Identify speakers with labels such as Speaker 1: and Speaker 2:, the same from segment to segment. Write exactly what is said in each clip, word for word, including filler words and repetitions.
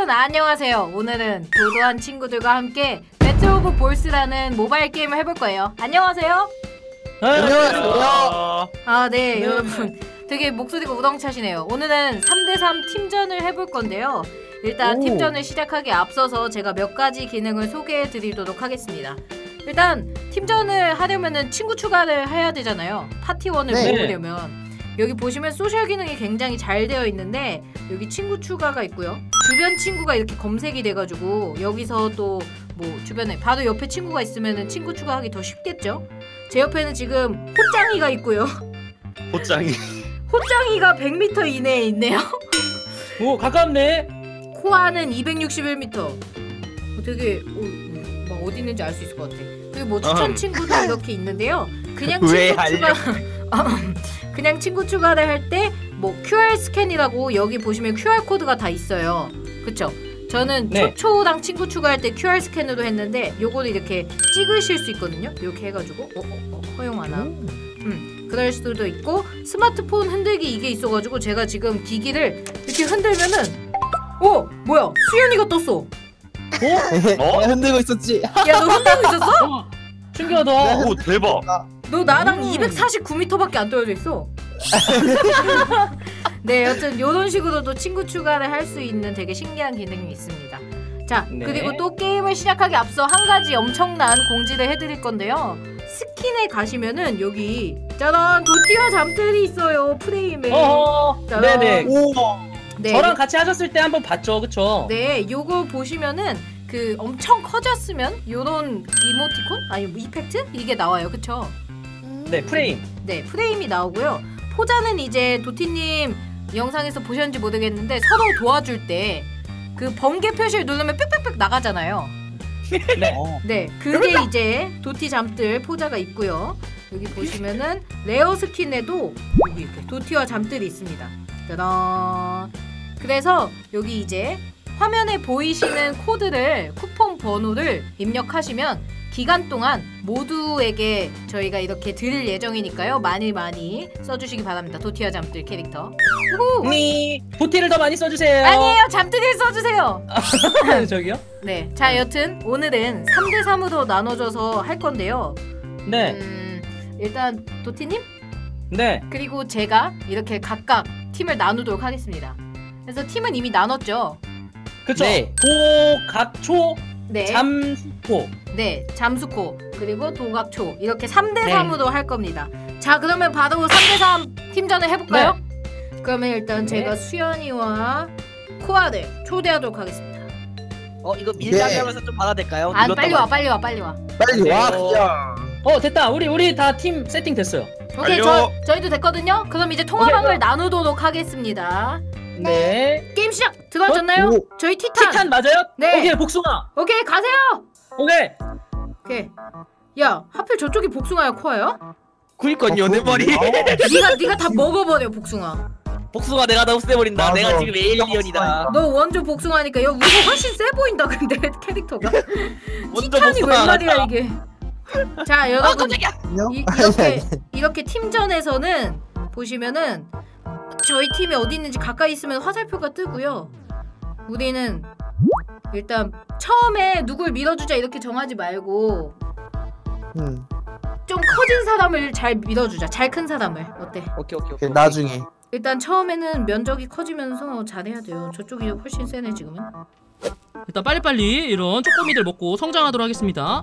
Speaker 1: 안녕하세요. 오늘은 도도한 친구들과 함께 배틀 오브 볼스라는 모바일 게임을 해볼 거예요. 안녕하세요.
Speaker 2: 안녕하세요.
Speaker 1: 아, 네, 네. 여러분 되게 목소리가 우렁차시네요. 오늘은 삼 대 삼 팀전을 해볼 건데요. 일단 오. 팀전을 시작하기에 앞서서 제가 몇 가지 기능을 소개해 드리도록 하겠습니다. 일단 팀전을 하려면은 친구 추가를 해야 되잖아요. 파티원을
Speaker 2: 네.
Speaker 1: 모으려면. 여기 보시면 소셜 기능이 굉장히 잘 되어 있는데 여기 친구 추가가 있고요. 주변 친구가 이렇게 검색이 돼가지고 여기서 또 뭐 주변에 바로 옆에 친구가 있으면은 친구 추가하기 더 쉽겠죠? 제 옆에는 지금 호짱이가 있고요.
Speaker 3: 호짱이.
Speaker 1: 호짱이가 백 미터 이내에 있네요.
Speaker 2: 오, 가깝네.
Speaker 1: 코아는 이백육십일 미터. 어, 되게 어, 막 어디 있는지 알 수 있을 것 같아. 그리고 뭐 추천 친구도 이렇게 있는데요. 그냥 친구 추가 그냥 친구 추가를 할 때 뭐 큐알 스캔이라고 여기 보시면 큐알 코드가 다 있어요. 그쵸? 저는 네. 초초랑 친구 추가할 때 큐알 스캔으로 했는데 요거를 이렇게 찍으실 수 있거든요. 이렇게 해가지고 어, 어, 어, 허용 안 함. 음, 그럴 수도 있고 스마트폰 흔들기 이게 있어가지고 제가 지금 기기를 이렇게 흔들면은 어? 뭐야? 수연이가 떴어.
Speaker 2: 어? 어? 흔들고 있었지.
Speaker 1: 야, 너 흔들고 있었어?
Speaker 2: 어, 신기하다.
Speaker 3: 오, 대박.
Speaker 1: 너 나랑
Speaker 2: 음.
Speaker 1: 이백사십구 미터밖에 안 떨어져 있어. 네, 여튼 이런 식으로도 친구 추가를 할 수 있는 되게 신기한 기능이 있습니다. 자, 네. 그리고 또 게임을 시작하기 앞서 한 가지 엄청난 공지를 해드릴 건데요. 스킨에 가시면은 여기 짜란! 도티와 잠들이 있어요. 프레임에.
Speaker 2: 어허, 네네. 오.
Speaker 1: 네.
Speaker 2: 저랑 같이 하셨을 때 한번 봤죠, 그쵸?
Speaker 1: 네, 요거 보시면은 그 엄청 커졌으면 요런 이모티콘? 아니 뭐 이펙트? 이게 나와요, 그쵸?
Speaker 2: 네, 프레임.
Speaker 1: 네, 프레임이 나오고요. 포자는 이제 도티님 영상에서 보셨는지 모르겠는데 서로 도와줄 때 그 번개 표시를 누르면 빽빽빽 나가잖아요.
Speaker 2: 네.
Speaker 1: 네, 그게 이제 도티 잠들 포자가 있고요. 여기 보시면은 레어 스킨에도 여기 이렇게 도티와 잠들이 있습니다. 짜란. 그래서 여기 이제 화면에 보이시는 코드를 쿠폰 번호를 입력하시면 기간 동안 모두에게 저희가 이렇게 드릴 예정이니까요. 많이 많이 써주시기 바랍니다. 도티와 잠들 캐릭터.
Speaker 2: 네. 도티를 더 많이 써주세요.
Speaker 1: 아니에요. 잠들을 써주세요.
Speaker 2: 저기요?
Speaker 1: 네. 자, 여튼 오늘은 삼 대 삼으로 나눠져서 할 건데요.
Speaker 2: 네.
Speaker 1: 음, 일단 도티님?
Speaker 2: 네.
Speaker 1: 그리고 제가 이렇게 각각 팀을 나누도록 하겠습니다. 그래서 팀은 이미 나눴죠?
Speaker 2: 그쵸?
Speaker 3: 네.
Speaker 2: 도각초,
Speaker 1: 네.
Speaker 2: 잠수코.
Speaker 1: 네, 잠수코, 그리고 도각초 이렇게 삼 대 삼으로 네. 할 겁니다. 자, 그러면 바로 삼 대 삼 팀전을 해볼까요? 네. 그러면 일단 네. 제가 수연이와 코아를 초대하도록 하겠습니다.
Speaker 4: 어, 이거 밀당하면서 네. 좀 받아야 될까요?
Speaker 1: 아, 빨리 와, 빨리 와, 빨리 와.
Speaker 3: 빨리 와,
Speaker 2: 그냥. 어, 됐다. 우리 우리 다 팀 세팅 됐어요.
Speaker 1: 오케이, 저, 저희도 됐거든요? 그럼 이제 통화방을 오케이. 나누도록 하겠습니다.
Speaker 2: 네.
Speaker 1: 게임 시작! 들어가셨나요?
Speaker 2: 어?
Speaker 1: 저희 티탄!
Speaker 2: 티탄 맞아요?
Speaker 1: 네.
Speaker 2: 오케이, 복숭아.
Speaker 1: 오케이, 가세요!
Speaker 2: 오케이.
Speaker 1: 오케이. 야, 하필 저쪽이 복숭아야, 코아야?
Speaker 4: 그니까요, 내 말이.
Speaker 1: 니가, 니가 다 먹어버려, 복숭아.
Speaker 4: 복숭아 내가 다 없애버린다. 맞아. 내가 지금 에일리언이다.
Speaker 1: 너 완전 복숭아니까 야, 우리가 훨씬 세 보인다, 근데 캐릭터가. 티탄이 웬 말이야, 이게. 자, 여러분. 아, 이, 이렇게, 이렇게 팀전에서는 보시면은 저희 팀이 어디 있는지 가까이 있으면 화살표가 뜨고요. 우리는 일단 처음에 누굴 밀어주자 이렇게 정하지 말고 음. 좀 커진 사람을 잘 밀어주자. 잘 큰 사람을. 어때?
Speaker 4: 오케이 오케이 오케이.
Speaker 3: 나중에
Speaker 1: 일단 처음에는 면적이 커지면서 잘해야 돼요. 저쪽이 훨씬 세네 지금은.
Speaker 5: 일단 빨리빨리 이런 쪼꼬미들 먹고 성장하도록 하겠습니다.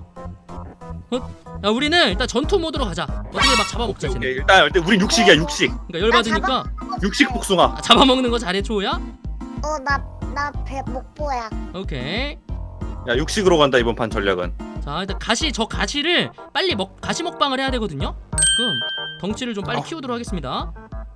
Speaker 5: 어? 야, 우리는 일단 전투 모드로 가자. 어떻게 막 잡아먹자.
Speaker 3: 오케이, 일단 일단 우린 육식이야, 육식.
Speaker 5: 그러니까 열받으니까
Speaker 3: 육식 복숭아.
Speaker 5: 아, 잡아먹는 거 잘해, 초야?
Speaker 6: 어, 나, 나 배 목보야.
Speaker 5: 오케이.
Speaker 3: 야, 육식으로 간다 이번 판 전략은.
Speaker 5: 자, 일단 가시, 저 가시를 빨리 먹, 가시 먹방을 해야 되거든요? 그럼 덩치를 좀 빨리 어. 키우도록 하겠습니다.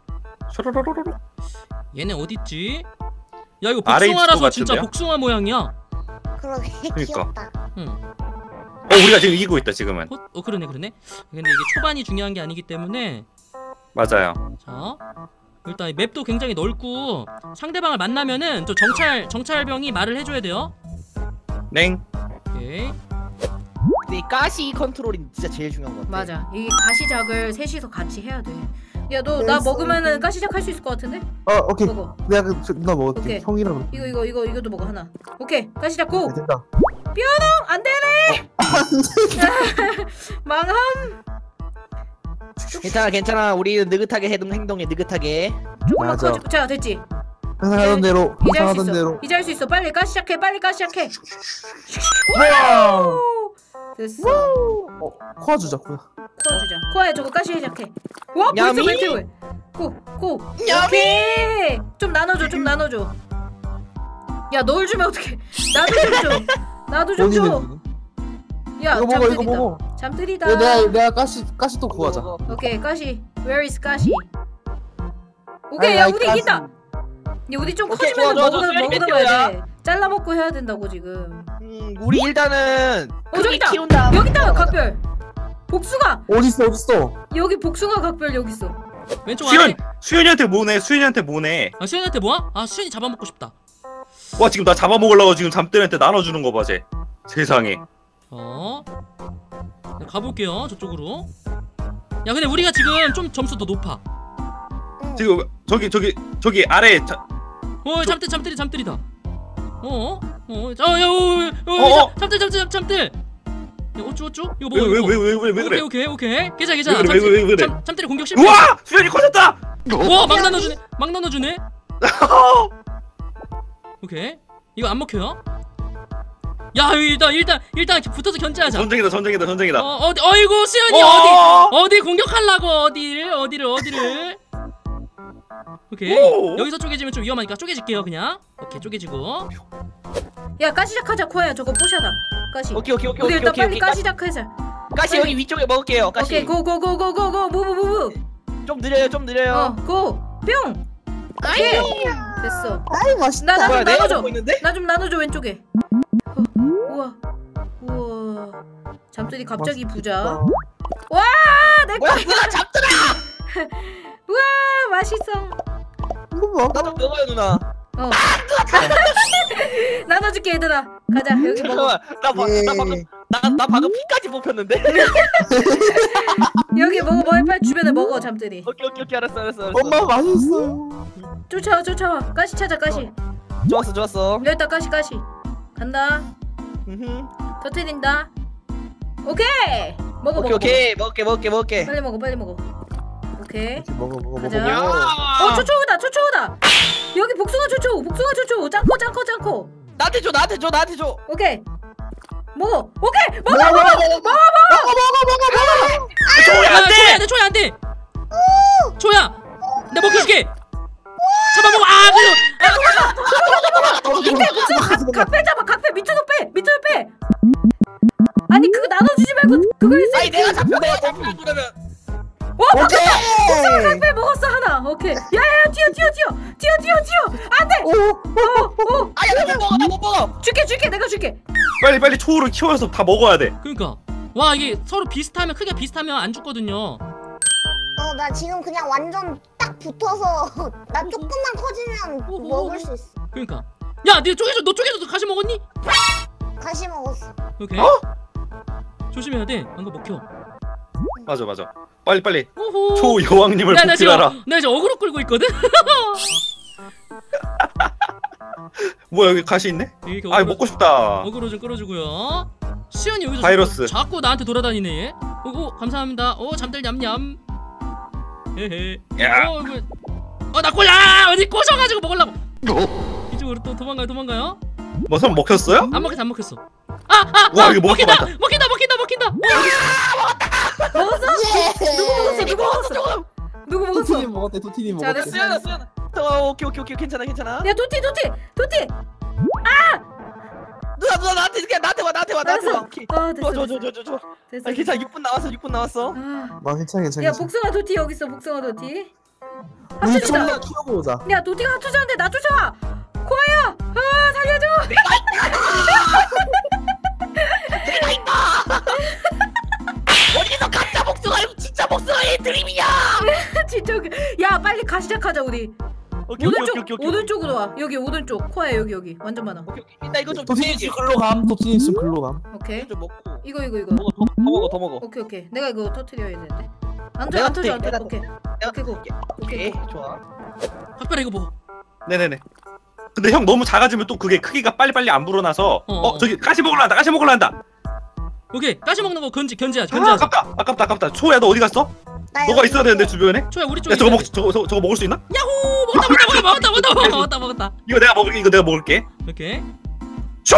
Speaker 3: 슈르르르르.
Speaker 5: 얘네 어딨지? 야, 이거 복숭아라서 진짜 복숭아 모양이야.
Speaker 6: 그러게,
Speaker 3: 그러니까.
Speaker 6: 귀엽다.
Speaker 5: 응.
Speaker 3: 어, 우리가 지금 이기고 있다 지금은.
Speaker 5: 어, 어 그러네 그러네. 근데 이게 초반이 중요한 게 아니기 때문에.
Speaker 3: 맞아요.
Speaker 5: 자, 일단 맵도 굉장히 넓고 상대방을 만나면은 저 정찰 정찰병이 말을 해줘야 돼요.
Speaker 3: 냉.
Speaker 5: 오케이.
Speaker 4: 근데 이 가시 컨트롤이 진짜 제일 중요한 것 같아.
Speaker 1: 맞아. 이 가시작을 셋이서 같이 해야 돼. 야 너 나 먹으면은 까시작 할 수 있을 것 같은데?
Speaker 7: 어 오케이.
Speaker 1: 먹어.
Speaker 7: 내가 그 저- 누나 먹을게.
Speaker 1: 오케이.
Speaker 7: 형이랑 그래.
Speaker 1: 이거 이거 이거 이것도 먹어 하나. 오케이 까시작 고.
Speaker 7: 네, 된다.
Speaker 1: 안 되네. 망함.
Speaker 4: 괜찮아 괜찮아 우리는 느긋하게 해동 행동해 느긋하게.
Speaker 1: 조금만
Speaker 7: 맞아.
Speaker 1: 커지고. 자 됐지.
Speaker 7: 항상 하던 대로.
Speaker 1: 이제
Speaker 7: 항상
Speaker 1: 할 수
Speaker 7: 하던
Speaker 1: 있어.
Speaker 7: 대로.
Speaker 1: 이제 할 수 있어. 빨리 까시작해. 빨리 까시작해.
Speaker 7: 와우.
Speaker 1: 됐어.
Speaker 7: 어 코아 주자 코아.
Speaker 1: 코아 주자. 코아야 저거 까시 시작해. 와 벌써
Speaker 4: 야미?
Speaker 1: 멘트를. 고고. 오케이. 좀 나눠줘. 좀 나눠줘. 야 널 주면 어떡해. 나도 좀 줘. 나도 좀 줘.
Speaker 7: 본인은
Speaker 1: 야
Speaker 7: 이거 먹어 이거
Speaker 1: 잠들이다.
Speaker 7: 먹어.
Speaker 1: 잠들이다.
Speaker 7: 야, 내가 내가 가시 가시 또 구하자.
Speaker 1: 오케이 까시. Where is 까시? 오케이
Speaker 7: I
Speaker 1: 야
Speaker 7: like
Speaker 1: 우리
Speaker 7: 까시.
Speaker 1: 이긴다. 야 우리 좀
Speaker 4: 오케이,
Speaker 1: 커지면
Speaker 4: 좋아, 좋아,
Speaker 1: 먹어
Speaker 4: 좋아. 수현이
Speaker 1: 먹어
Speaker 4: 몇
Speaker 1: 놔야
Speaker 4: 개야?
Speaker 1: 돼. 잘라 먹고 해야 된다고 지금.
Speaker 4: 음 우리 일단은
Speaker 1: 어 저기 있다.
Speaker 4: 키운 다음에
Speaker 1: 여기 있다 각별. 복숭아.
Speaker 7: 어디 있어 어디 있어?
Speaker 1: 여기 복숭아 각별 여기 있어.
Speaker 5: 왼쪽
Speaker 3: 수현
Speaker 5: 아래.
Speaker 3: 수현이한테 뭐네 수현이한테 뭐네.
Speaker 5: 아 수현이한테 뭐야? 아 수현이 잡아먹고 싶다.
Speaker 3: 와 지금 나 잡아먹으려고 지금 잠들한테 나눠주는 거 봐 쟤. 세상에.
Speaker 5: 어. 자, 가볼게요 저쪽으로. 야 근데 우리가 지금 좀 점수 더 높아.
Speaker 3: 지금 저기 저기 저기 아래 자,
Speaker 5: 어 잠들 잠들이 잠들이다. 어? 어? 자, 야, 어, 어, 어,
Speaker 3: 어, 어.
Speaker 5: 잠들 잠들 잠들. 야, 어쭈 어쭈? 이거
Speaker 3: 왜
Speaker 5: 먹어.
Speaker 3: 왜
Speaker 5: 이거.
Speaker 3: 왜 왜 왜 왜 그래?
Speaker 5: 오케이 오케이 오케이. 괜찮아 괜찮아.
Speaker 3: 왜 그래, 왜, 왜, 왜 그래?
Speaker 5: 잠, 잠들이 공격 실패.
Speaker 3: 우와 수현이 커졌다.
Speaker 5: 와, 막 나눠주네. 막 나눠주네. 오케이. 이거 안 먹혀요? 야, 일단 일단 일단 붙어서 견제하자.
Speaker 3: 전쟁이다 전쟁이다 전쟁이다.
Speaker 5: 어, 어디 어이구 수현이
Speaker 3: 어.
Speaker 5: 어디 어디 공격하려고 어디를 어디를 어디를. 오케이.
Speaker 3: 오.
Speaker 5: 여기서 쪼개지면 좀 위험하니까 쪼개질게요 그냥. 오케이 쪼개지고.
Speaker 1: 야 까시작하자 코아야 저거 포샤다. 까시.
Speaker 4: 오케이 오케이 오케이
Speaker 1: 우리
Speaker 4: 오케이
Speaker 1: 일단
Speaker 4: 오케이
Speaker 1: 빨리
Speaker 4: 오케이
Speaker 1: 까시작하자.
Speaker 4: 가시 여기 위쪽에 먹을게요 가시.
Speaker 1: 오케이 고고고고고고 무브 무브.
Speaker 4: 좀 느려요 좀 느려요.
Speaker 1: 어고 뿅. 오케이 됐어.
Speaker 7: 아이 맛있다.
Speaker 1: 나 나
Speaker 4: 뭐야
Speaker 1: 좀
Speaker 4: 내가
Speaker 1: 나눠줘.
Speaker 4: 먹고 있는데?
Speaker 1: 나 좀 나눠줘 왼쪽에. 어, 우와 우와 잠들이 갑자기 부자. 와내
Speaker 4: 뭐야 누나 잡더라.
Speaker 1: 우와 맛있어.
Speaker 7: 이거 먹어.
Speaker 4: 나도 먹어요 누나.
Speaker 1: 어 나눠줄게 얘들아. 가자 여기 먹어.
Speaker 4: 잠깐만 나, 바,
Speaker 7: 예.
Speaker 4: 나 방금 나, 나 방금 피까지 뽑혔는데.
Speaker 1: 여기 먹어 먹어 빨리 주변에 먹어 잠들이.
Speaker 4: 오케이 오케이 오케이 알았어 알았어 알았어.
Speaker 7: 엄마 맛있어요.
Speaker 1: 쫓아와 쫓아와 까시 찾아 까시.
Speaker 4: 좋았어 좋았어.
Speaker 1: 여기다 까시 까시. 간다.
Speaker 4: 음흠.
Speaker 1: 터트린다. 오케이 먹어
Speaker 4: 오케이
Speaker 1: 먹어.
Speaker 4: 오케이 먹을게 먹을게
Speaker 1: 먹어.
Speaker 4: 먹을게.
Speaker 1: 빨리 먹어 빨리 먹어. 오케이.
Speaker 7: 이렇게 먹어 먹어 먹어
Speaker 1: 가자.
Speaker 7: 먹어.
Speaker 1: 어 초초우다 초초우다. 여기 복숭아 초초 복숭아 초초 짱코 짱코 짱코.
Speaker 4: 나한테 줘 나한테 줘 나한테 줘.
Speaker 1: 오케이 먹어. 오케이 먹어
Speaker 7: 먹어
Speaker 1: 먹어.
Speaker 7: 먹어 먹어.
Speaker 5: 야, 초야 내 초야 안 돼. 초야. 내가 먹혀줄게. 잡아먹어. 아 그리고.
Speaker 1: 이때 복숭아 각패 잡아 각패 밑으로 빼 밑으로 빼. 아니 그거 나눠주지 말고 그거 했어.
Speaker 4: 아니 내가 잡혀 내가 잡혀 그러면.
Speaker 1: 복숭아 각패 먹었어 하나. 오케이. 야야야 튀어 튀어 튀어 튀어 튀어 튀어. 안돼. 오오오
Speaker 4: 아야 나 못 먹어 나 못 먹어.
Speaker 1: 줄게 줄게 내가 줄게.
Speaker 3: 빨리 빨리 초우를 키워서 다 먹어야 돼.
Speaker 5: 그러니까. 와 이게 서로 비슷하면 크게 비슷하면 안 죽거든요.
Speaker 6: 어, 나 지금 그냥 완전 딱 붙어서 나 조금만 커지면
Speaker 5: 오, 오,
Speaker 6: 먹을
Speaker 5: 오.
Speaker 6: 수 있어.
Speaker 5: 그러니까. 야, 네 쪼개져. 너 쪼개져. 너 가시 먹었니?
Speaker 6: 가시 먹었어.
Speaker 5: 오케이.
Speaker 3: 어?
Speaker 5: 조심해야 돼. 안 거 먹혀.
Speaker 3: 맞아 맞아. 빨리 빨리
Speaker 5: 오호.
Speaker 3: 초 여왕님을
Speaker 5: 나, 나 지금
Speaker 3: 복귀하라.
Speaker 5: 나 이제 어그로 끌고 있거든.
Speaker 3: 뭐야 여기 가시 있네?
Speaker 5: 이렇게
Speaker 3: 아
Speaker 5: 어그로,
Speaker 3: 먹고 싶다.
Speaker 5: 어그로 좀 끌어주고요. 시연이 여기서
Speaker 3: 바이러스.
Speaker 5: 자꾸, 자꾸 나한테 돌아다니네. 얘. 오고 감사합니다. 오 잠들 냠냠. 헤헤.
Speaker 3: 야.
Speaker 5: 어, 이거. 어, 나 꼴라 어디 꼬셔가지고 먹으려고. 이쪽으로 또 도망가요, 도망가요.
Speaker 3: 뭐 손 먹혔어요?
Speaker 5: 안 먹혔어, 안 먹혔어. 아, 아,
Speaker 3: 와,
Speaker 5: 아,
Speaker 3: 이거 먹을
Speaker 5: 먹힌다,
Speaker 3: 것 같다.
Speaker 5: 먹힌다, 먹힌다, 먹힌다.
Speaker 1: 먹었어? 누구 먹었어 누구 먹었어? 누구 먹었어?
Speaker 7: 도티님 먹었대 도티님 먹었대.
Speaker 1: 잘했어.
Speaker 4: 수연아 수연아. 어, 오케이 오케이 오케이 괜찮아 괜찮아.
Speaker 1: 야 도티 도티 도티.
Speaker 4: 누나 누나 나한테 그냥 나한테 와 나한테 와 나한테 와.
Speaker 1: 알았어.
Speaker 4: 오케이.
Speaker 1: 아 됐어
Speaker 4: 줘
Speaker 1: 됐어
Speaker 4: 줘 줘 줘.
Speaker 1: 됐어.
Speaker 4: 아 괜찮아 육 분 남았어 육 분 남았어.
Speaker 1: 아.
Speaker 7: 나 괜찮아 괜찮아.
Speaker 1: 야
Speaker 7: 괜찮아.
Speaker 1: 복숭아 도티 여기 있어 복숭아 도티.
Speaker 7: 우리
Speaker 1: 합쳐진다.
Speaker 7: 총나 키우고 오자.
Speaker 1: 야 도티가 합쳐졌는데 나 쫓아와. 코아야 아 살려줘.
Speaker 4: 어디서 가짜 복숭아 이거 진짜 복숭아의 드림이야.
Speaker 1: 진짜 웃겨. 야 빨리 가 시작하자 우리.
Speaker 4: 오케이 오케이
Speaker 1: 오른쪽
Speaker 4: 오케이 오케이.
Speaker 1: 오른쪽으로 와. 여기 오른쪽 코아야 여기 여기 완전 많아.
Speaker 4: 오케이 오케이. 나 이거 좀
Speaker 7: 도티님
Speaker 4: 드릴게.
Speaker 7: 씨 글로 감. 도티님 씨 글로 감.
Speaker 1: 오케이.
Speaker 4: 좀 먹고.
Speaker 1: 이거 이거 이거.
Speaker 4: 먹어 더, 더 먹어 더 먹어.
Speaker 1: 오케이 오케이. 내가 이거 터트려야 되는데. 안
Speaker 4: 내가
Speaker 1: 안 터져 안
Speaker 4: 내가
Speaker 1: 터져. 오케이. 오케이 고.
Speaker 4: 오케이 좋아.
Speaker 5: 각별아 이거 뭐?
Speaker 3: 네네네. 근데 형 너무 작아지면 또 그게 크기가 빨리빨리 안 불어나서
Speaker 5: 어,
Speaker 3: 어,
Speaker 5: 어.
Speaker 3: 저기 가시 먹으러 한다. 가시 먹으러 한다.
Speaker 5: 오케이 가시 먹는 거 견지 견제야
Speaker 3: 아,
Speaker 5: 견제하자.
Speaker 3: 아깝다. 아깝다. 아깝다. 초야 너 어디 갔어?
Speaker 6: 나
Speaker 3: 너가
Speaker 6: 여기
Speaker 3: 있어야 되는데
Speaker 6: 있어.
Speaker 3: 주변에.
Speaker 5: 초야 우리 쪽에
Speaker 3: 야 저거
Speaker 5: 있어야
Speaker 3: 먹
Speaker 5: 돼.
Speaker 3: 저거 저거, 저거 먹을 수 있나?
Speaker 5: 야호 먹었다 먹었다 먹었다 먹었다 먹었다 먹었다 먹었다.
Speaker 3: 이거 내가 먹을 이거 내가 먹을게.
Speaker 5: 오케이.
Speaker 3: 초!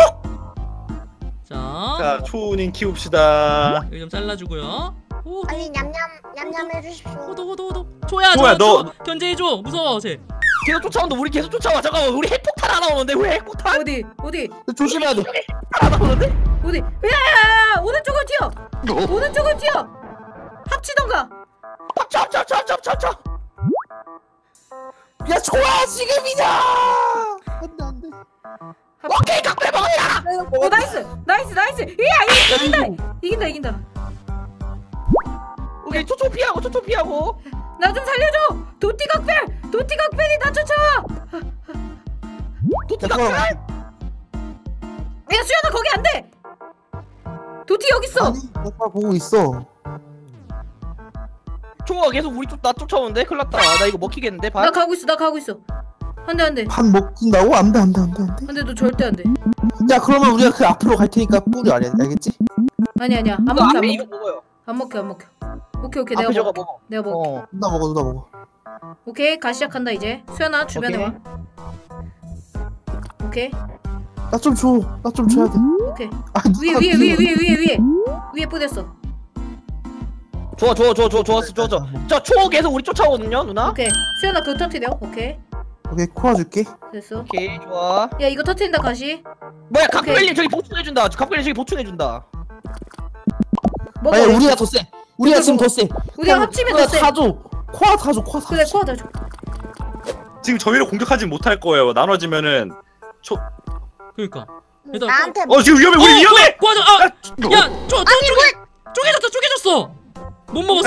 Speaker 5: 자,
Speaker 3: 자, 초우님 키웁시다.
Speaker 5: 여기 좀 잘라주고요. 오,
Speaker 6: 빨리 냠냠 냠냠 해주십시오.
Speaker 5: 호도 호도 호도. 초야
Speaker 3: 초야,
Speaker 5: 저,
Speaker 3: 너-
Speaker 5: 초, 견제해줘. 무서워 쟤.
Speaker 4: 계속 쫓아오는데 우리 계속 쫓아와. 잠깐만 우리 핵폭탄 하나 오는데 왜 핵폭탄
Speaker 1: 어디 어디
Speaker 7: 조심해야 돼.
Speaker 4: 하나 오는데?
Speaker 1: 어디? 야야야 오른쪽으로 튀어. 오른쪽으로 튀어. 합치던가.
Speaker 4: 합쳐 합쳐 합쳐 합쳐 합쳐 합쳐.
Speaker 7: 야 좋아 지금이냐. 안돼 안돼.
Speaker 4: 오케이 각별 먹었다.
Speaker 1: 어 나이스 나이스 나이스. 야 이긴다 이긴다 이긴다.
Speaker 4: 오케이 초초 피하고 초초 피하고.
Speaker 1: 나 좀 살려줘. 도티 각별 도티 각별이 나 쫓아와.
Speaker 4: 도티
Speaker 7: 잠깐만.
Speaker 4: 각별.
Speaker 1: 야 수연아 거기 안 돼. 도티 여기 있어.
Speaker 7: 아니 나 보고 있어.
Speaker 4: 초가 계속 우리 쫓, 나 쫓아오는데 큰일 났다. 나 이거 먹히겠는데
Speaker 1: 나
Speaker 4: 반?
Speaker 1: 가고 있어 나 가고 있어. 안돼 안돼
Speaker 7: 반 먹힌다고? 안돼 안돼 안돼 안돼.
Speaker 1: 안돼 너 절대 안돼.
Speaker 7: 야 그러면 우리가 그 앞으로 갈 테니까 뿌려 알겠, 알겠지?
Speaker 1: 아니 아니야 안
Speaker 4: 이거
Speaker 1: 먹혀 안
Speaker 4: 앞에
Speaker 1: 먹혀
Speaker 4: 이거 먹어요.
Speaker 1: 안 먹혀 안 먹혀. 오케이 오케이 내가
Speaker 4: 앞에 저거
Speaker 1: 먹어.
Speaker 4: 먹어.
Speaker 1: 내가 먹어.
Speaker 4: 어.
Speaker 7: 누나 먹어 누나 먹어.
Speaker 1: 오케이 가 시작한다 이제. 수연아 주변에
Speaker 4: 오케이.
Speaker 1: 와. 오케이
Speaker 7: 나 좀 줘. 나 좀 줘야 돼.
Speaker 1: 오케이.
Speaker 7: 아,
Speaker 1: 위에
Speaker 7: 누나
Speaker 1: 위에 위에
Speaker 7: 비워.
Speaker 1: 위에 위에 위에 위에 뿌렸어.
Speaker 4: 좋아 좋아 좋아 좋아 좋았어 좋아 좋아. 저초 계속 우리 쫓아오거든요 누나.
Speaker 1: 오케이 수연아 그거 터트려. 오케이
Speaker 7: 오케이 코아 줄게.
Speaker 1: 됐어.
Speaker 4: 오케이 좋아.
Speaker 1: 야 이거 터트린다 가시.
Speaker 4: 뭐야 각별님 저기 보충해준다. 각별님 저기 보충해준다.
Speaker 1: 먹어.
Speaker 7: 아니 우리가 더 세. 우리가 지금 더 세.
Speaker 1: 우리가 합치면 더 세.
Speaker 7: 다 줘. 코아 다 줘. 코아 다
Speaker 1: 그래
Speaker 7: 줘.
Speaker 1: 코아 다 줘.
Speaker 3: 지금 저희를 공격하진 못할 거예요. 나눠지면은 초.
Speaker 5: 그러니까. 일단
Speaker 6: 나한테
Speaker 3: 어 지금 위험해. 우리 위험해.
Speaker 5: 구하자. 아, 야, 저, 저 쪼개, 쪼개졌어, 쪼개졌어. 못 먹었어?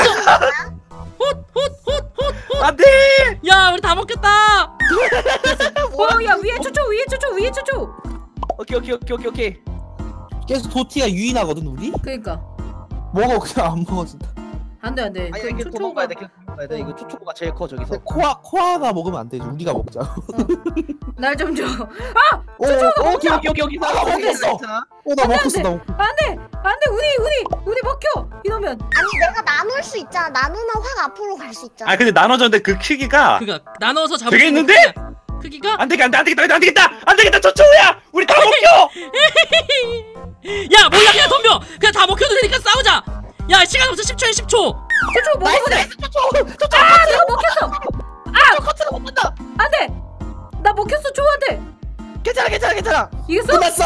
Speaker 5: 헛헛헛헛.
Speaker 3: 안돼.
Speaker 5: 야, 우리 다 먹겠다.
Speaker 1: 어야 위에 초초 위에 초초 위에 초초.
Speaker 4: 오케이 오케이 오케이 오케이 오케이.
Speaker 7: 계속 도티가 유인하거든 우리.
Speaker 1: 그러니까
Speaker 7: 먹어 그냥 안 먹어 진짜.
Speaker 1: 안돼 안돼.
Speaker 4: 아니 이거 도망가야 돼. 계속 도망가야 돼. 이거 초초가 제일 커 저기서.
Speaker 7: 근데 코아 코아가 먹으면 안 되지. 우리가 먹자.
Speaker 1: 날 좀 줘.
Speaker 7: 오,
Speaker 4: 오, 오케이 오케이 오케이 오케이. 나
Speaker 7: 먹겠어.
Speaker 4: 괜찮아.
Speaker 7: 어, 나 먹혔어 나 먹혔어.
Speaker 1: 안돼 안돼 우리 우리 우리 먹혀 이러면.
Speaker 6: 아니 내가 나눌 수 있잖아. 나누면 확 앞으로 갈 수 있잖아.
Speaker 3: 아 근데 나눠졌는데 그 크기가
Speaker 5: 그니까 나눠서 잡을
Speaker 3: 되겠는데?
Speaker 5: 수 있는 크기가?
Speaker 3: 안 되겠다 안 되겠다 안 되겠다 안 되겠다 저 초우야. 우리 다 먹혀.
Speaker 5: 야, 몰라, 그냥 덤벼. 그냥 다 먹혀도 되니까 싸우자. 야, 시간 없어. 십 초에 십 초.
Speaker 1: 초초 먹어.
Speaker 4: 나이스 나이스 초초. 초초.
Speaker 1: 아 내가 먹혔어.
Speaker 4: 아 커트를 못 본다.
Speaker 1: 안돼. 나 먹혔어 초한테.
Speaker 4: 괜찮아 괜찮아 괜찮아.
Speaker 1: 이겼어?
Speaker 7: 끝났어.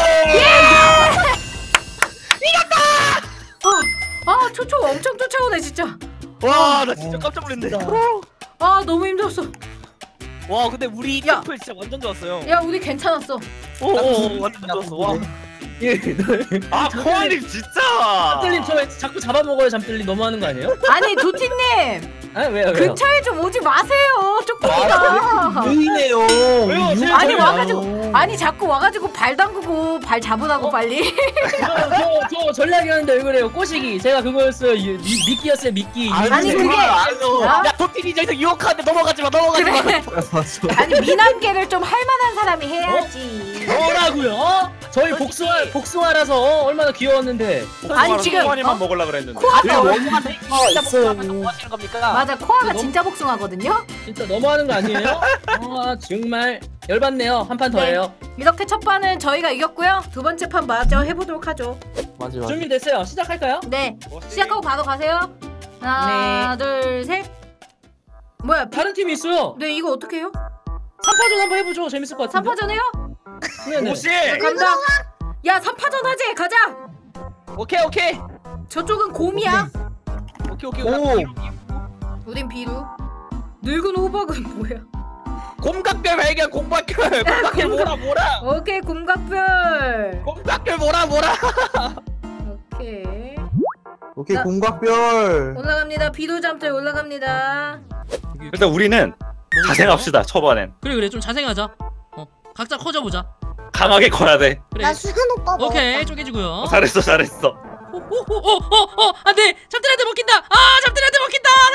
Speaker 1: 아, 아 초초 엄청 쫓아오네 진짜.
Speaker 4: 와 나 진짜 깜짝 놀랐네.
Speaker 1: 아 너무 힘들었어.
Speaker 4: 와 근데 우리
Speaker 1: 야.
Speaker 4: 캠플 진짜 완전 좋았어요.
Speaker 1: 야 우리 괜찮았어.
Speaker 4: 오오 완전 좋았어. 와.
Speaker 3: 아 코아님 진짜.
Speaker 2: 잠들님 저 자꾸 잡아먹어요. 잠들님 너무하는 거 아니에요?
Speaker 1: 아니 도티님
Speaker 2: 아 왜요 왜요?
Speaker 1: 근처에 좀 오지 마세요. 쪼꼬미가.
Speaker 7: 유인해요.
Speaker 4: 왜요?
Speaker 7: 유인
Speaker 1: 아니
Speaker 7: 좀
Speaker 1: 와가지고
Speaker 7: 해요.
Speaker 1: 아니 자꾸 와가지고 발 담그고 발 잡으라고
Speaker 2: 어?
Speaker 1: 빨리.
Speaker 2: 저, 저, 저 전략이었는데 왜 그래요? 꼬시기 제가 그거였어요. 유- 미, 미끼였어요 미끼.
Speaker 1: 아니, 그게-
Speaker 7: 알죠.
Speaker 1: 어?
Speaker 4: 야 도티니 저기서 유혹하는데 넘어가지 마 넘어가지 마.
Speaker 1: 그래. 아니 미남계를 좀 할만한 사람이 해야지.
Speaker 2: 뭐라고요? 어? 저희 복숭아 복숭아라서 어, 얼마나 귀여웠는데.
Speaker 1: 아니, 지금,
Speaker 3: 코아님만
Speaker 1: 어?
Speaker 3: 먹으려고 그랬는데.
Speaker 1: 코아가
Speaker 7: 왜
Speaker 1: 얼-
Speaker 7: 원만
Speaker 4: 진짜
Speaker 7: 있어요.
Speaker 4: 복수하면서 뭐 하시는 겁니까?
Speaker 1: 맞아 코아가
Speaker 2: 너무-
Speaker 1: 진짜 복숭아거든요.
Speaker 2: 진짜 너무하는 거 아니에요? 아 정말 열받네요. 한 판 더
Speaker 1: 네.
Speaker 2: 해요.
Speaker 1: 이렇게 첫 판은 저희가 이겼고요. 두 번째 판 마저 해보도록 하죠.
Speaker 7: 맞아 맞아.
Speaker 2: 준비됐어요. 시작할까요?
Speaker 1: 네 시작하고 바로 가세요. 하나 둘 셋. 뭐야?
Speaker 2: 다른 팀이 있어요.
Speaker 1: 네 이거 어떻게 해요?
Speaker 2: 삼 파전 한번 해보죠. 재밌을 것 같은데.
Speaker 1: 삼 파전 해요?
Speaker 2: 네네.
Speaker 3: 오씨.
Speaker 1: 간다. 야 삼 파전 하지 가자.
Speaker 4: 오케이 오케이
Speaker 1: 저쪽은 곰이야.
Speaker 4: 오케이 오케이.
Speaker 7: 오.
Speaker 1: 우린 비루. 늙은 호박은 뭐야?
Speaker 4: 곰각별 발견 곰각별. 곰각별 뭐라 뭐라.
Speaker 1: 오케이 곰각별.
Speaker 4: 곰각별 뭐라 뭐라.
Speaker 1: 오케이
Speaker 7: 오케이
Speaker 1: 나-
Speaker 7: 공각별.
Speaker 1: 올라갑니다. 비루 잠들 올라갑니다.
Speaker 3: 일단 우리는 자생합시다. 초반엔
Speaker 5: 그래 그래 좀 자생하자. 어, 각자 커져보자.
Speaker 3: 강하게 커야 돼.
Speaker 5: 그래.
Speaker 6: 나 수현 오빠 먹었다.
Speaker 5: 오케이 쪼개지고요.
Speaker 3: 잘했어 잘했어.
Speaker 5: 오오오오오 안돼. 잠들한테 먹힌다. 아 잠들한테 먹힌다.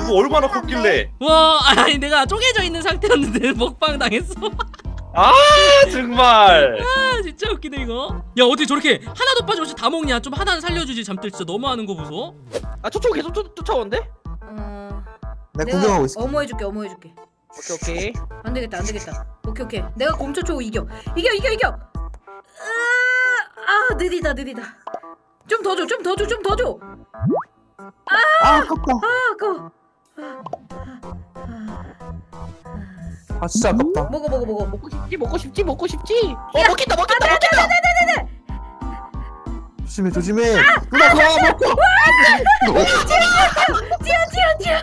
Speaker 3: 뭐 얼마나 컸길래.
Speaker 5: 와 아니 내가 쪼개져 있는 상태였는데 먹방 당했어.
Speaker 3: 아 정말.
Speaker 5: 아 진짜 웃기네 이거. 야 어떻게 저렇게 하나도 빠짐없이 다 먹냐. 좀 하나는 살려주지. 잠들 진짜 너무하는 거 보소.
Speaker 4: 아 초초 계속 쫓, 쫓아오는데?
Speaker 1: 어...
Speaker 7: 나 구경하고 있어.
Speaker 1: 어머해줄게 어머해줄게.
Speaker 4: 오케이 오케이.
Speaker 1: 안 되겠다 안 되겠다. 오케이 오케이. 내가 곰초초 이겨. 이겨 이겨 이겨. 으아, 아 느리다 느리다. 좀 더 줘 좀 더 줘 좀 더 줘.
Speaker 7: 아 아깝다.
Speaker 1: 아 아까워.
Speaker 7: 아 진짜 아깝다.
Speaker 1: 먹어 먹어 먹어.
Speaker 4: 먹고 싶지 먹고 싶지 먹고 싶지. 어 먹겠다 먹겠다 먹겠다.
Speaker 7: 조심해 조심해. 누나 그거 먹고.
Speaker 1: 뛰어 뛰어 뛰어.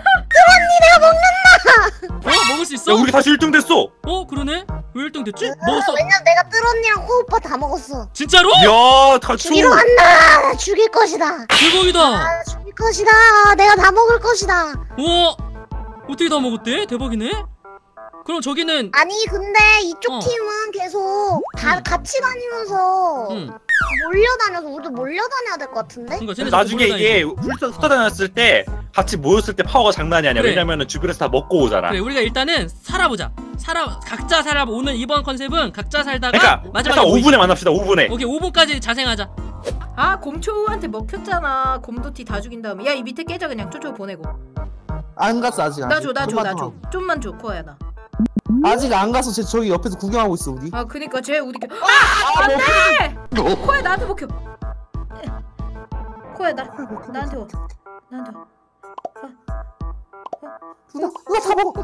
Speaker 5: 어 먹을 수 있어?
Speaker 3: 야 우리 다시 일 등 됐어.
Speaker 5: 어 그러네. 왜 일 등 됐지? 먹었어.
Speaker 6: 왜냐면 내가 뜰언니랑 코오빠 다 먹었어.
Speaker 5: 진짜로?
Speaker 3: 이야 다 추.
Speaker 6: 죽이러 간다. 나 죽일 것이다.
Speaker 5: 대박이다.
Speaker 6: 아, 죽일 것이다. 내가 다 먹을 것이다.
Speaker 5: 와 어떻게 다 먹었대? 대박이네. 그럼 저기는
Speaker 6: 아니 근데 이쪽
Speaker 5: 어.
Speaker 6: 팀은 계속 다
Speaker 5: 응.
Speaker 6: 같이 다니면서
Speaker 5: 응.
Speaker 6: 몰려다녀서 우리도 몰려다녀야 될 것 같은데?
Speaker 5: 그러니까 쟤네
Speaker 3: 나중에
Speaker 5: 자꾸
Speaker 3: 이게
Speaker 5: 몰려다니지.
Speaker 3: 훑어 다녔을 때 같이 모였을 때 파워가 장난이 아니야.
Speaker 5: 그래.
Speaker 3: 왜냐면은 주변에서 다 먹고 오잖아.
Speaker 5: 그래 우리가 일단은 살아보자. 살아 각자 살아. 오늘 이번 컨셉은 각자 살다가
Speaker 3: 그러니까
Speaker 5: 마지막에
Speaker 3: 일단
Speaker 5: 모이자.
Speaker 3: 오 분에 만납시다. 오 분에.
Speaker 5: 오케이 오 분까지 자생하자.
Speaker 1: 아 곰초우한테 먹혔잖아. 곰도티 다 죽인 다음에 야 이 밑에 깨자 그냥 초초 보내고.
Speaker 7: 안 갔어 아직.
Speaker 1: 나
Speaker 7: 아직.
Speaker 1: 줘 나 줘
Speaker 7: 좀만
Speaker 1: 나
Speaker 7: 더.
Speaker 1: 줘. 좀만 줘 코아야 나.
Speaker 7: 아직 안 가서 쟤 저기 옆에서 구경하고 있어 우리.
Speaker 1: 아 그니까 쟤 우리 아 안돼. 코야 나한테 먹혀. 코야 나 나한테 와. 나한테 와.
Speaker 7: 누나 누나 다 먹어.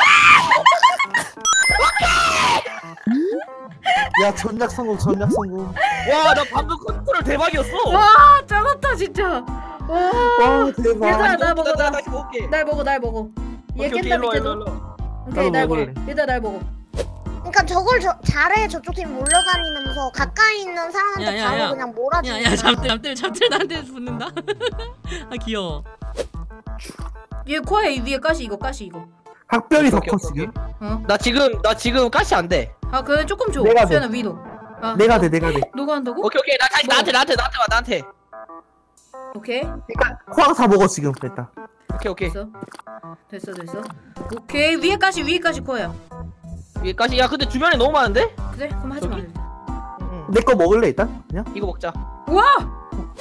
Speaker 7: 야 전략 성공 전략 성공.
Speaker 4: 와 나 방금 컨트롤 대박이었어.
Speaker 1: 와 짱았다 진짜. 와.
Speaker 7: 와 대박.
Speaker 1: 얘들아 나 먹어
Speaker 4: 나
Speaker 1: 나.
Speaker 4: 다시 먹을게.
Speaker 1: 날 먹어 날 먹어. 얘
Speaker 4: 오케이 오케이
Speaker 1: 깬다
Speaker 4: 일로 와 일로 와,
Speaker 1: 밑에도.
Speaker 4: 일로 와.
Speaker 1: 오케이
Speaker 7: 나도
Speaker 1: 날 먹어.
Speaker 7: 먹을래.
Speaker 1: 얘들아 날 먹어.
Speaker 6: 그러니까 저걸 저, 잘해 저쪽 팀 몰려다니면서 가까이 있는 사람한테
Speaker 5: 야, 야,
Speaker 6: 바로
Speaker 5: 야.
Speaker 6: 그냥 몰아주는
Speaker 5: 야야 잠들 잠들 잠들 나한테 붙는다. 아 귀여워.
Speaker 1: 얘 코아야 이 위에 가시 이거 가시 이거.
Speaker 7: 각별이 더
Speaker 4: 오케이,
Speaker 7: 커
Speaker 4: 오케이,
Speaker 7: 지금.
Speaker 1: 어?
Speaker 4: 나 지금 나 지금 가시 안 돼.
Speaker 1: 아 그래 조금 줘.
Speaker 7: 내가 돼.
Speaker 1: 수연아 위로. 아
Speaker 7: 내가 돼 내가 돼.
Speaker 1: 너가 한다고?
Speaker 4: 오케이 오케이 나 다시
Speaker 1: 뭐?
Speaker 4: 나한테 나한테 나한테 와 나한테.
Speaker 1: 오케이
Speaker 7: 그러니까 코아가 다 먹어 지금 됐다.
Speaker 4: 오케이 오케이.
Speaker 1: 됐어 됐어 됐어. 오케이 위에 가시 위에 가시 코아야.
Speaker 4: 여기까지. 야 근데 주변에 너무 많은데?
Speaker 1: 그래 그럼 하지 마.
Speaker 4: 저기? 응.
Speaker 7: 내 거 먹을래 일단 그냥?
Speaker 4: 이거 먹자.
Speaker 1: 와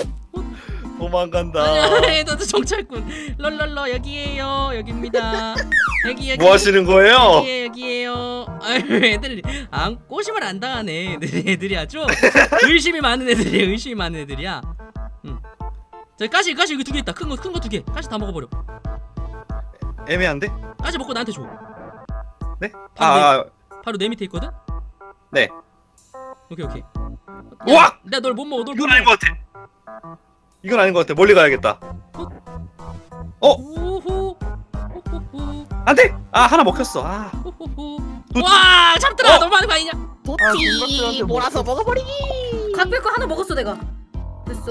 Speaker 3: 도망간다.
Speaker 5: 아니야 너도 정찰꾼. 럴럴러 여기에요. 여기입니다. 여기 여기.
Speaker 3: 뭐 하시는 거예요?
Speaker 5: 여기에요 여기에요. 아유 애들 안 꼬심을 안 당하네. 애들이, 애들이 아주 의심이 많은 애들이야. 의심이 많은 애들이야. 응. 자 가시 가시 여기 두 개 있다. 큰 거 큰 거 두 개. 가시 다 먹어버려.
Speaker 3: 애매한데?
Speaker 5: 가시 먹고 나한테 줘.
Speaker 3: 네?
Speaker 5: 바로,
Speaker 3: 아,
Speaker 5: 내, 바로 내 밑에 있거든.
Speaker 3: 네.
Speaker 5: 오케이 오케이.
Speaker 3: 우와!
Speaker 5: 내가 널 못 먹어. 널 못
Speaker 3: 이건
Speaker 5: 먹어.
Speaker 3: 아닌 것 같아. 이건 아닌 것 같아. 멀리 가야겠다. 어?
Speaker 5: 오호. 호호호.
Speaker 3: 안돼. 아 하나 먹혔어. 아.
Speaker 5: 호호호. 와 참들아
Speaker 3: 어?
Speaker 5: 너무 많은 거 아니냐?
Speaker 4: 도티
Speaker 7: 공격들한테
Speaker 4: 몰아서 먹어버리기.
Speaker 1: 각별 거 하나 먹었어 내가. 됐어.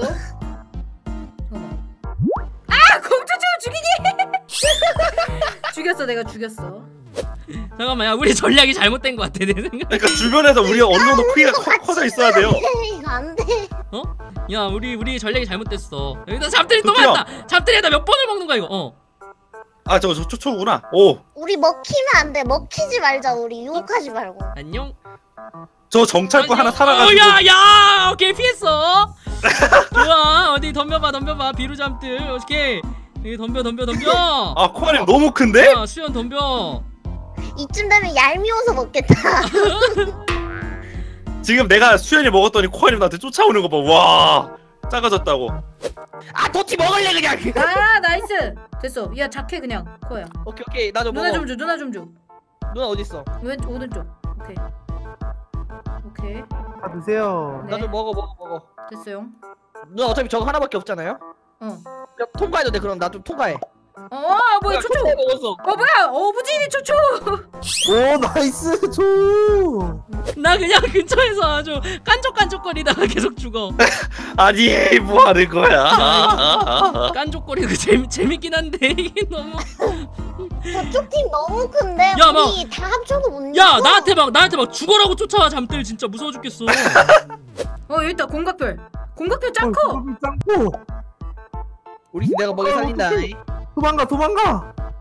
Speaker 1: 잠깐만. 아 공주주 죽이기. 죽였어 내가 죽였어.
Speaker 5: 잠깐만 야 우리 전략이 잘못된 것 같아 내 생각.
Speaker 3: 그러니까 주변에서 우리가 어느 정도 크기가
Speaker 6: 이거
Speaker 3: 커,
Speaker 6: 같이
Speaker 3: 커져 있어야 돼요.
Speaker 6: 이거 안 돼.
Speaker 5: 어? 야 우리 우리 전략이 잘못됐어. 여기다 잠들이 또
Speaker 3: 도티야.
Speaker 5: 많다. 잠들이다 몇 번을 먹는 거야 이거. 어.
Speaker 3: 아 저거 저 초초구나. 오.
Speaker 6: 우리 먹히면 안 돼. 먹히지 말자 우리 유혹하지 말고.
Speaker 5: 안녕.
Speaker 3: 저 정찰꾼 하나 살아가지고.
Speaker 5: 야야 오케이 피했어. 좋아 어디 덤벼봐 덤벼봐 비루 잠들. 오케이 여기 덤벼 덤벼 덤벼.
Speaker 3: 아 코아님 너무 큰데?
Speaker 5: 야 수연 덤벼.
Speaker 6: 이쯤 되면 얄미워서 먹겠다.
Speaker 3: 지금 내가 수현이 먹었더니 코아님 나한테 쫓아오는 거 봐. 와. 작아졌다고.
Speaker 4: 아 도티 먹을래 그냥.
Speaker 1: 아 나이스. 됐어. 야 작해 그냥 코야.
Speaker 4: 오케이 오케이 나도 먹어.
Speaker 1: 누나 좀 줘. 누나 좀 줘.
Speaker 4: 누나 어디 있어?
Speaker 1: 왼 오른쪽. 오케이. 오케이.
Speaker 7: 다 드세요.
Speaker 1: 네.
Speaker 4: 나도 먹어 먹어 먹어.
Speaker 1: 됐어요.
Speaker 4: 누나 어차피 저거 하나밖에 없잖아요.
Speaker 1: 어.
Speaker 4: 그냥 통과해도 돼. 그럼 나 좀 통과해.
Speaker 1: 어 뭐야 초초.
Speaker 4: 통과해 먹었어.
Speaker 1: 어 뭐야 어부지리 초초.
Speaker 7: 오 나이스 조.
Speaker 5: 나 그냥 근처에서 아주 깐족깐족거리다가 계속 죽어.
Speaker 3: 아니 뭐 하는 거야?
Speaker 5: 깐족거리고 재미 재밌긴 한데 이게 너무.
Speaker 6: 저쪽 팀 너무 큰데
Speaker 5: 야, 막-
Speaker 6: 우리 다 합쳐도 못 이겨.
Speaker 5: 야 나한테 막 나한테 막 죽어라고 쫓아와 잠들 진짜 무서워 죽겠어.
Speaker 1: 어 여기 있다 공각별. 공각별 짱 커.
Speaker 7: 짱고.
Speaker 4: 우리 내가 먹여
Speaker 7: 어,
Speaker 4: 살린다.
Speaker 7: 어떡해. 도망가 도망가.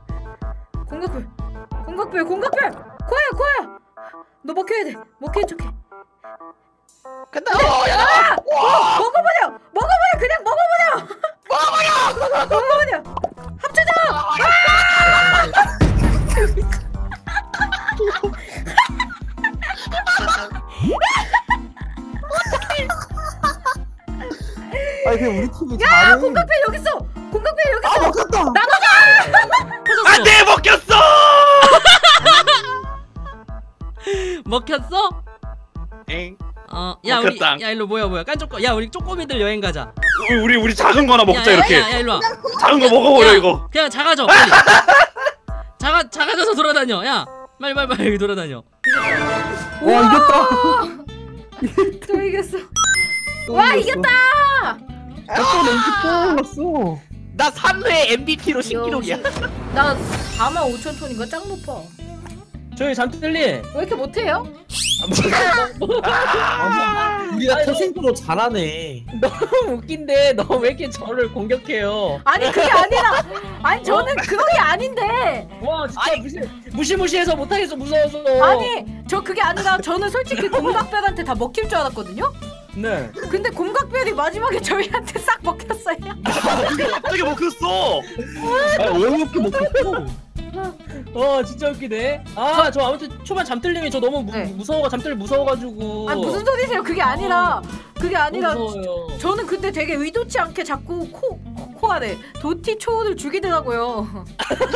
Speaker 1: 공각별 공각별 공각별 코아야 코아야 너 먹혀야 돼 먹히는 척해
Speaker 4: 간다.
Speaker 1: 아! 어, 먹어버려 먹어버려 그냥 먹어버려 먹어버려 먹어버려 합쳐져
Speaker 7: 아니 그냥 우리 팀이
Speaker 1: 야
Speaker 7: 잘해.
Speaker 1: 공각별 여기 있어 공각별 여기 있어
Speaker 7: 아 먹혔다.
Speaker 5: 터졌어.
Speaker 3: 안돼 먹혔어.
Speaker 5: 먹혔어?
Speaker 3: 엥.
Speaker 5: 어, 야 우리
Speaker 3: 먹혔다.
Speaker 5: 야 일로 뭐야 뭐야 깐족거 야 우리 쪼꼬미들 여행 가자.
Speaker 3: 우리 우리, 우리 작은 거나 먹자
Speaker 5: 야, 야,
Speaker 3: 이렇게.
Speaker 5: 야, 야 일로 와.
Speaker 3: 작은 거 먹어버려
Speaker 5: 야,
Speaker 3: 이거.
Speaker 5: 그냥 작아져. 빨리. 작아 작아져서 돌아다녀. 야 빨리 빨리 빨리 여기 돌아다녀.
Speaker 7: 와 이겼다.
Speaker 1: 또 이겼어 와 이겼다
Speaker 7: 또 랭크 올랐어.
Speaker 4: 나 삼 회 엠브이피로 신기록이야.
Speaker 1: 나 사만 오천 톤인가 짱 높아
Speaker 2: 저희 잠들리.
Speaker 1: 왜 이렇게 못해요?
Speaker 7: 우리가 태생으로 잘하네.
Speaker 2: 너무 웃긴데 너 왜 이렇게 저를 공격해요?
Speaker 1: 아니 그게 아니라 아니 저는 그런 게 아닌데
Speaker 2: 와 진짜 무시 무시무시해서 못하겠어 무서워서.
Speaker 1: 아니 저 그게 아니라 저는 솔직히 곰각별한테 다 먹힐 줄 알았거든요?
Speaker 2: 네.
Speaker 1: 근데 곰각별이 마지막에 저희한테 싹 먹혔어요
Speaker 3: 갑자기 먹혔어.
Speaker 7: 아왜 이렇게 먹혔어?
Speaker 2: 어 진짜 웃기네. 아 저 아무튼 초반 잠들림이 저 너무 무,
Speaker 1: 네.
Speaker 2: 무서워 잠들 무서워가지고.
Speaker 1: 아 무슨 소리세요 그게 아니라 그게 아니라
Speaker 2: 너무 무서워요.
Speaker 1: 저는 그때 되게 의도치 않게 자꾸 코, 코, 코아래 도티 초원을 죽이더라고요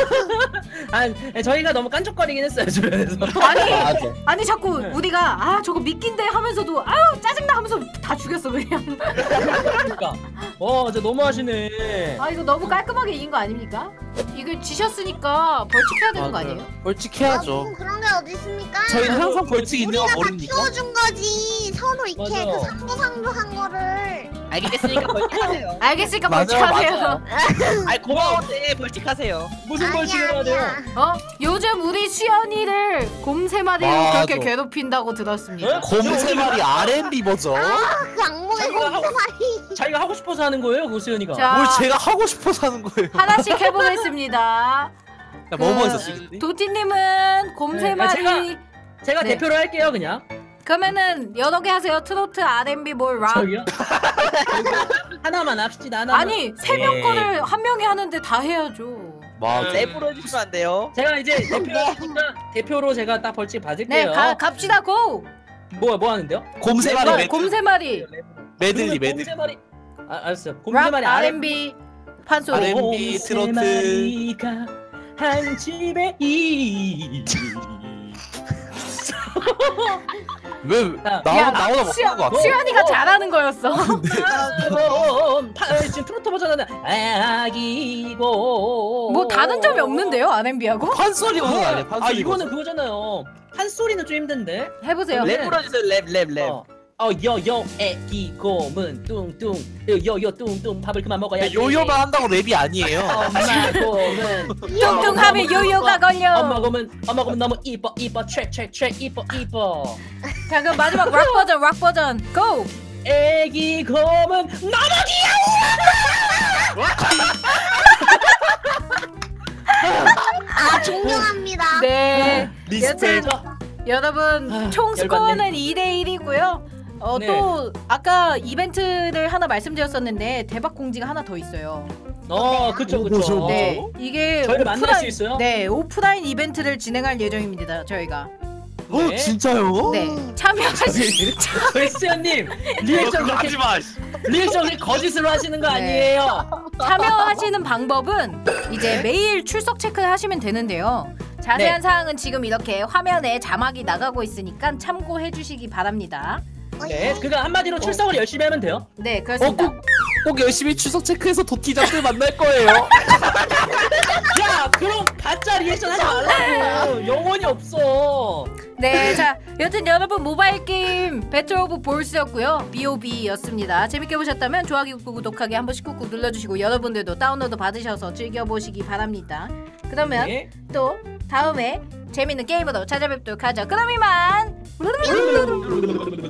Speaker 2: 아 저희가 너무 깐족거리긴 했어요 주변에서.
Speaker 1: 아니
Speaker 7: 맞아.
Speaker 1: 아니 자꾸
Speaker 2: 네.
Speaker 1: 우리가 아 저거 미끼인데 하면서도 아유 짜증나 하면서 다 죽였어 그냥
Speaker 2: 그러니까. 와 진짜 너무 하시네.
Speaker 1: 아 이거 너무 깔끔하게 이긴 거 아닙니까? 이거 지셨으니까 벌칙해야 되는 거 아니에요?
Speaker 7: 벌칙해야죠.
Speaker 6: 아, 그런 게 어디 있습니까?
Speaker 7: 저희는 항상 벌칙 있는 거
Speaker 6: 우리가 다
Speaker 7: 모릅니까?
Speaker 6: 키워준 거지. 서로 이렇게
Speaker 2: 맞아.
Speaker 6: 그 상부상조한 거를.
Speaker 4: 알겠으니까 벌칙하세요.
Speaker 1: 알겠으니까
Speaker 7: 맞아요,
Speaker 1: 벌칙하세요
Speaker 7: 맞아요.
Speaker 4: 아이 고마운데 벌칙하세요.
Speaker 2: 무슨 벌칙을 해야
Speaker 6: 아니야
Speaker 2: 돼요?
Speaker 6: 아니야.
Speaker 1: 어? 요즘 우리 수연이를 곰 세 마리로
Speaker 7: 맞아.
Speaker 1: 그렇게 괴롭힌다고 들었습니다
Speaker 2: 어?
Speaker 7: 곰 세 마리 알앤비 버전.
Speaker 6: 그 악몽의
Speaker 2: 자기가 하고-
Speaker 6: 곰새마리.
Speaker 2: 자기가 하고 싶어서 하는 거예요, 고수연이가.
Speaker 1: 자
Speaker 7: 뭘 제가 하고 싶어서 하는 거예요.
Speaker 1: 하나씩 해보겠습니다
Speaker 7: 야, 뭐
Speaker 1: 그-
Speaker 7: 뭐 있었지 근데?
Speaker 1: 도티님은 곰 세
Speaker 2: 네,
Speaker 1: 마리
Speaker 2: 제가- 제가
Speaker 1: 네.
Speaker 2: 대표로 할게요, 그냥.
Speaker 1: 그러면은 여러 개 하세요 트로트 알앤비 뭘 락
Speaker 2: 저기요. 하나만 합시다. 하나만.
Speaker 1: 아니 세 명
Speaker 2: 네.
Speaker 1: 거를 한 명이 하는데 다 해야죠
Speaker 7: 맞아.
Speaker 4: 랩으로 해주시면 안 돼요?
Speaker 2: 제가 이제 대표니까 대표로 제가 딱 벌칙
Speaker 1: 네
Speaker 2: 받을게요.
Speaker 1: 가, 갑시다 고!
Speaker 2: 뭐, 뭐 하는데요?
Speaker 7: 곰 세 마리
Speaker 1: 네,
Speaker 7: 메들.
Speaker 1: 곰 세 마리
Speaker 7: 메들리
Speaker 2: 그러면
Speaker 7: 메들리.
Speaker 2: 곰세 마리. 아, 알았어요. 곰세
Speaker 1: 락
Speaker 2: 마리
Speaker 1: 알앤비 판소리
Speaker 7: 알앤비.
Speaker 2: 곰세
Speaker 7: 트로트.
Speaker 2: 마리가 한 집에 이.
Speaker 7: 왜
Speaker 2: 야,
Speaker 7: 나오다
Speaker 1: 야,
Speaker 7: 나오다 못
Speaker 1: 수연-
Speaker 7: 하는 거 같아?
Speaker 1: 수연이가
Speaker 2: 어.
Speaker 1: 잘하는 거였어
Speaker 2: 곰, 파, 지금 트로트 버전은 아기고.
Speaker 1: 뭐 다른 점이 없는데요 알앤비하고?
Speaker 7: 판소리 버전 아니야?
Speaker 2: 아
Speaker 7: 판소리
Speaker 2: 이거는
Speaker 7: 버전.
Speaker 2: 그거잖아요. 판소리는 좀 힘든데.
Speaker 1: 해보세요
Speaker 2: 네.
Speaker 4: 랩으로 해주세요. 랩, 랩, 랩.
Speaker 2: 어, 어 여여 애기 곰은 뚱뚱 여여 뚱뚱 밥을 그만 먹어야지.
Speaker 7: 요요만 한다고 랩이 아니에요.
Speaker 2: 엄마 곰은
Speaker 1: 뚱뚱하면 요요가 걸려
Speaker 2: 엄마 곰은 엄마 곰은 너무 이뻐 이뻐 트랙트랙트랙 이뻐 이뻐.
Speaker 1: 자 그럼 마지막 락 버전 락 버전 고!
Speaker 2: 애기 곰은 너무
Speaker 6: 아 존경합니다.
Speaker 1: 네
Speaker 7: 리스펙.
Speaker 1: 여튼 여러분
Speaker 2: 아,
Speaker 1: 총
Speaker 2: 열받네.
Speaker 1: 스코어는 이 대 일이고요 어,
Speaker 2: 네.
Speaker 1: 또 아까 이벤트를 하나 말씀드렸었는데 대박 공지가 하나 더 있어요
Speaker 2: 어 그쵸 그쵸.
Speaker 7: 뭐죠?
Speaker 1: 네 이게
Speaker 2: 저희를 만날 수 있어요?
Speaker 1: 네 오프라인 이벤트를 진행할 예정입니다 저희가
Speaker 7: 어
Speaker 2: 네.
Speaker 7: 진짜요?
Speaker 1: 네 참여하시
Speaker 2: 크리스티안님 리액션
Speaker 3: 그거
Speaker 2: 그렇게
Speaker 3: 하지 마.
Speaker 2: 리액션 그렇게 거짓으로 하시는 거
Speaker 1: 네.
Speaker 2: 아니에요?
Speaker 1: 참여하시는 방법은 이제 매일 출석 체크를 하시면 되는데요. 자세한
Speaker 2: 네.
Speaker 1: 사항은 지금 이렇게 화면에 자막이 나가고 있으니까 참고해 주시기 바랍니다.
Speaker 2: 네, 그러니까 한마디로 출석을 열심히 하면 돼요.
Speaker 1: 네, 그렇습니다.
Speaker 7: 어, 꼭, 꼭 열심히 추석 체크해서 도티잡들 만날 거예요.
Speaker 2: 야, 그럼 가짜 리액션 하지 말라고. 영혼이 없어.
Speaker 1: 네, 자, 여튼 여러분 모바일 게임 배틀 오브 볼스였고요. 비오비였습니다. 재밌게 보셨다면 좋아요, 구독하기 한 번씩 꾹꾹 눌러주시고 여러분들도 다운로드 받으셔서 즐겨보시기 바랍니다. 그러면
Speaker 2: 네.
Speaker 1: 또 다음에 재밌는 게임으로 찾아뵙도록 하죠. 그럼 이만!